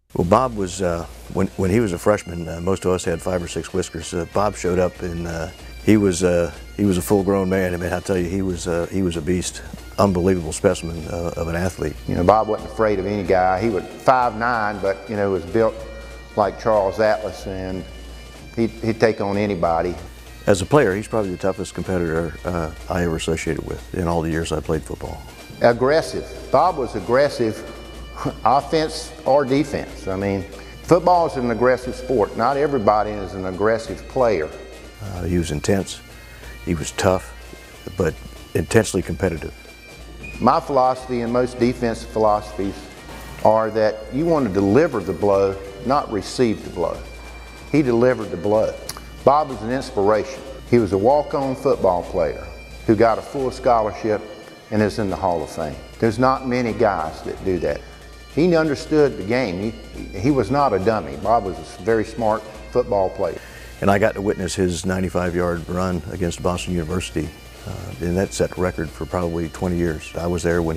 Well, Bob was, when he was a freshman, most of us had 5 or 6 whiskers. Bob showed up and he was a full-grown man. I mean, I tell you, he was a beast, unbelievable specimen of an athlete. You know, Bob wasn't afraid of any guy. He was 5'9", but you know, was built like Charles Atlas, and he'd take on anybody. As a player, he's probably the toughest competitor I ever associated with in all the years I played football. Aggressive. Bob was aggressive, offense or defense. I mean, football is an aggressive sport. Not everybody is an aggressive player. He was intense, he was tough, but intensely competitive. My philosophy and most defensive philosophies are that you want to deliver the blow, not receive the blow. He delivered the blow. Bob was an inspiration. He was a walk-on football player who got a full scholarship and is in the Hall of Fame. There's not many guys that do that. He understood the game. He was not a dummy. Bob was a very smart football player. And I got to witness his 95-yard run against Boston University, and that set the record for probably 20 years. I was there when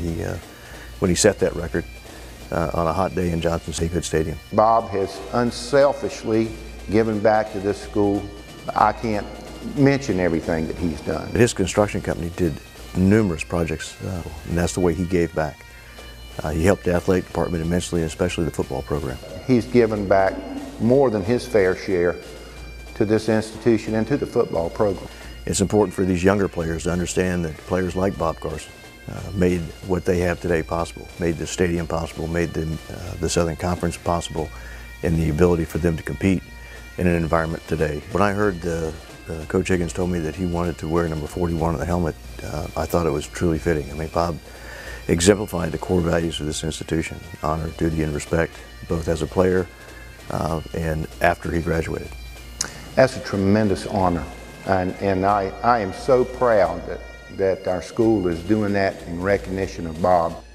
he set that record on a hot day in Johnson C. Good Stadium. Bob has unselfishly given back to this school. I can't mention everything that he's done. His construction company did numerous projects, and that's the way he gave back. He helped the athletic department immensely, especially the football program. He's given back more than his fair share to this institution and to the football program. It's important for these younger players to understand that players like Bob Carson made what they have today possible, made the stadium possible, made the Southern Conference possible, and the ability for them to compete in an environment today. When I heard Coach Higgins told me that he wanted to wear number 41 on the helmet, I thought it was truly fitting. I mean, Bob exemplified the core values of this institution: honor, duty, and respect, both as a player and after he graduated. That's a tremendous honor, and I am so proud that our school is doing that in recognition of Bob.